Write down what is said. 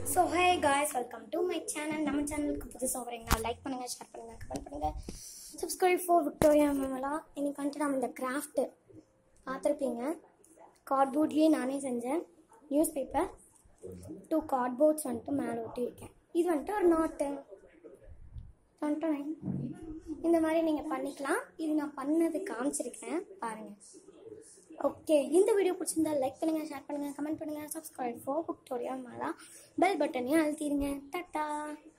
So hey guys, welcome to my channel. நம்ம சேனலுக்கு புதுசாக வரீங்க, லைக் பண்ணுங்கள், ஷேர் பண்ணுங்கள், கமெண்ட் பண்ணுங்கள், சப்ஸ்கிரைப் ஃபார் விக்டோரியா மேமலா. இன்னைக்கு வந்துட்டு நம்ம இந்த கிராஃப்ட்டு பார்த்துருப்பீங்க. கார்ட்போர்ட்லேயே நானே செஞ்சேன். நியூஸ் பேப்பர் 2 கார்ட்போர்ட்ஸ் வந்துட்டு மேலே ஒட்டியிருக்கேன். இது வந்துட்டு ஒரு நாட்டு இந்த மாதிரி நீங்கள் பண்ணிக்கலாம். இது நான் பண்ணது காமிச்சிருக்கேன், பாருங்கள். ஓகே, இந்த வீடியோ பிடிச்சிருந்தா லைக் பண்ணுங்கள், ஷேர் பண்ணுங்கள், கமெண்ட் பண்ணுங்கள், சப்ஸ்கிரைப் ஃபார் விக்டோரியா மேலா. பெல் பட்டனையும் அழுத்திடுங்க. டாட்டா.